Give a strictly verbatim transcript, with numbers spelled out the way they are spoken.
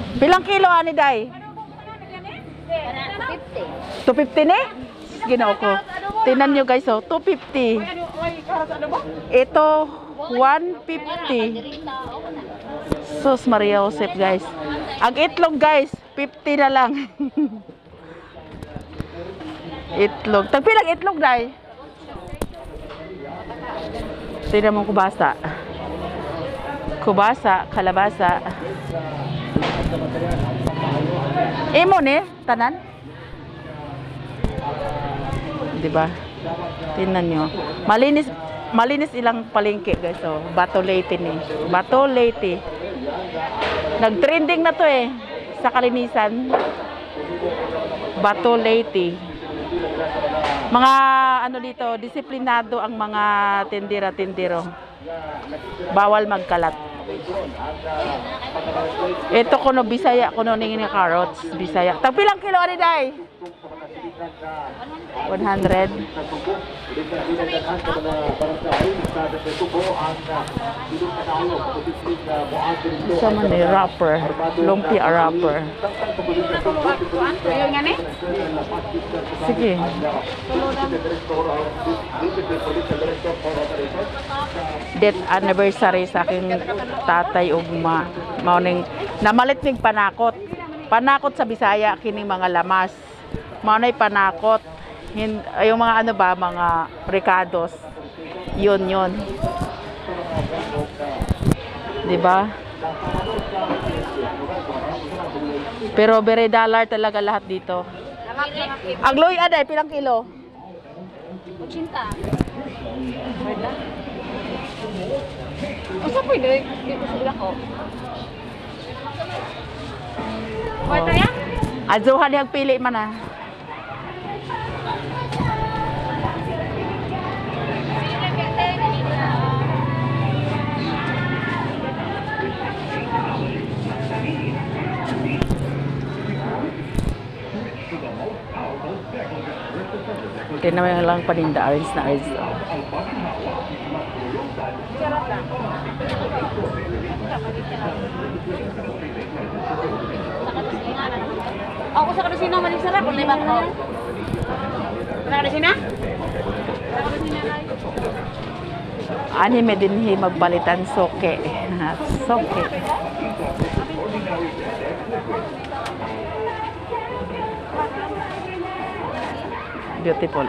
Pilang kilo ani day? two fifty ni? Ginoo ko. Tingnan nyo guys, oh, two fifty. Ito, one fifty. Sus Maria Josep guys. Ang itlog guys, fifty na lang. Itlog. Tagpilang itlog day? Tingnan mo kubasa. Kubasa, kalabasa. Imo ni, tanan? Diba? Tingnan nyo. Malinis, malinis ilang palengke guys. So, Bato Leyte ni. Bato Leyte. Nag-trending na to eh. Sa kalinisan. Bato Leyte. Mga ano dito, disiplinado ang mga tindera-tindero. Bawal magkalat. Ito kuno Bisaya, kuno ningin nga carrots, Bisaya. Tagpilang kilo ani day? one hundred. Sama ni wrapper, lumpia wrapper. Sige. Death anniversary sa aking tatay ug ma mauning namalit ning panakot. Panakot sa Bisaya kining mga lamas. Maunay panakot. Hin, yung mga ano ba, mga recados. Yun yun. 'Di ba? Pero very dollar talaga lahat dito. Ang loy aday pilang kilo? eighty. Usa po dili dito sa ko. Kwarta ya? Azuhan yang pili man ah. Tingnan mo yung lang paninda, orange na orange. Ako sa kadusina maling sarap, kung lima ko. Sa kadusina? Sa kadusina na. Ani may dinhi magbalitan soke. Soke. Beautiful.